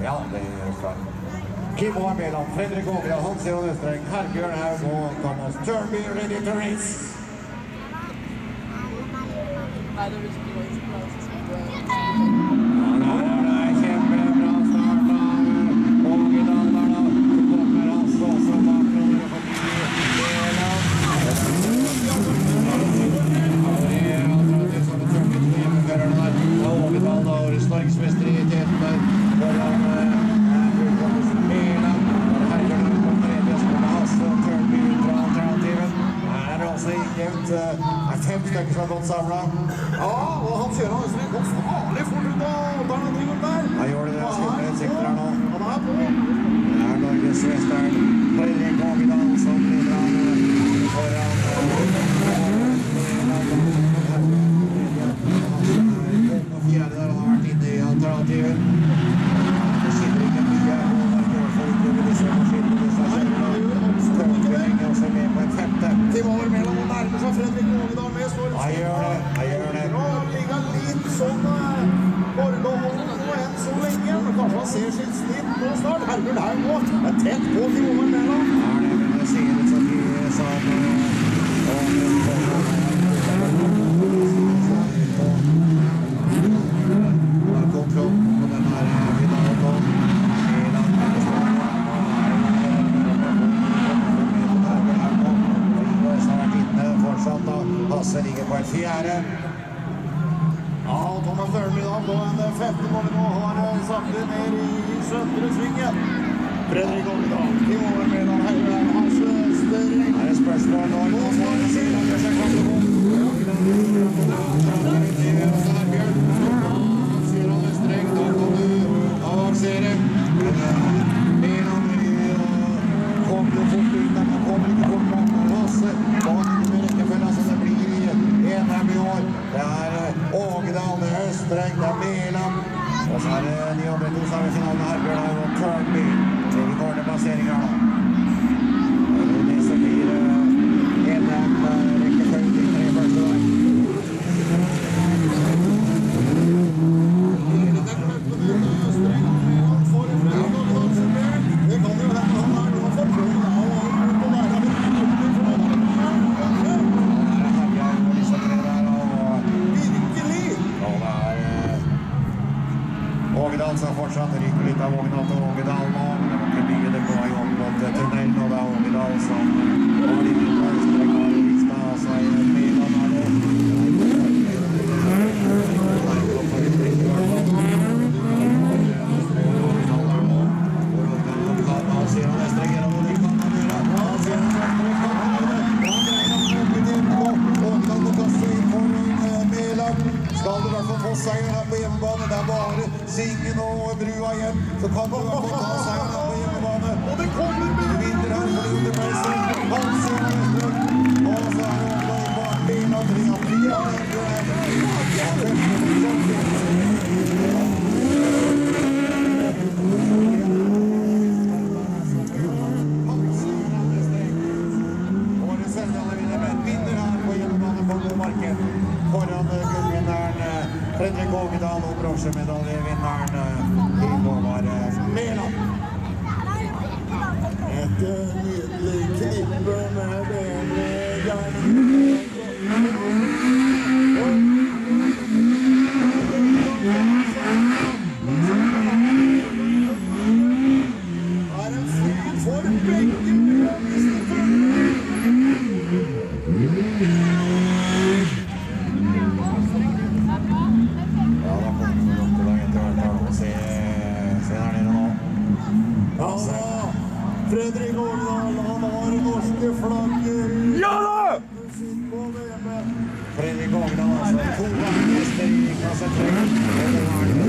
Ja, det er klart. Kim Håvard Mæland, Fredrik Ågren, Hans Johan Østreng, Herbjørn Haug og Thomas Turnby ready to race. Nei, det vil ikke være Norgesmester i Tetenberg foran Mæland. Herbjørn på tredje spiller Hasse og Turnby ut fra alternativen. Her er altså jevnt. Fem stykker som har gått samlet. Ja, og Hans Jørgen Østreng kom farlig fort ut av alternativen der. Da gjør det det. Skipper et sikter her nå. Han er på. Det er Norgesmesteren Fredrik Ågedal som bidrar foran fjerde der han har vært inne i alternativen. Det skinner ikke mye, og det er i hvert fall ikke med disse maskinene. Disse Turnby henger også med på en femte. Tim Håvard Mæland og nærmer seg Fredrik Ågedal med stor. Han gjør det, han gjør det. Han ligger litt sånn forbeholden nå enn så lenge, men kanskje han ser sitt snitt nå snart. Herbjørn Haug nå er tett på Tim Håvard Mæland. Ja, det ser ut som de som kontroll på den her finalen nå. Hasse ligger på en fjerde. Ja, Thomas Turnby da på en femte når vi nå har saklet ned i søndre svingen. Fredrik Ågedal, Tim Håvard Mæland, Herbjørn Hans Østreng. Her er spørsmål nå. Nå får vi se om det skal komme på. Avansere. Mæland kommer jo fort ut, men han kommer ikke fort bak Hasse. Bak med rekkefølge, så det blir enhjem i år. Det er Ågedal, det er Østreng, det er Mæland. Og så er det de andre to som er i finalen, Herbjørn Haug og Turnby. Det vi går til plasseringer nå. Det som blir enhjem rekkefølge de tre første der. Ågedal som fortsatt ryker litt av Ågedal til Ågedal nå, men det var ikke mye, det går jo opp mot tunnelen, og det er Ågedal som har de litt av Østreng og Rikstad, og så er Mæland her nå. Han sier han Østreng gjennom, og de kan han gjøre. Han sier han Østreng kan han gjøre. Han dreier han opp i tiden nå. Ågedal må kaste inn foran Mæland. Skal det i hvert fall få seier her på hjemmebane, det er bare Singen og Brua igjen, så kan du i hvert fall ta seier her på hjemmebane. Og det kommer med! Vinner her for Underpeisen, Hans Jørgen Østreng, og så er det bak Mæland, 3-4. Foran gullvinneren Fredrik Ågedal og bronsemedaljevinneren Tim Håvard Mæland. Et nydelig knippe med bedre gjerning. Er en fred for begge Fredrik Ågedal, han har norske flagger. Ja da! Fredrik Ågedal, altså 2 ganger mester i klasse 3.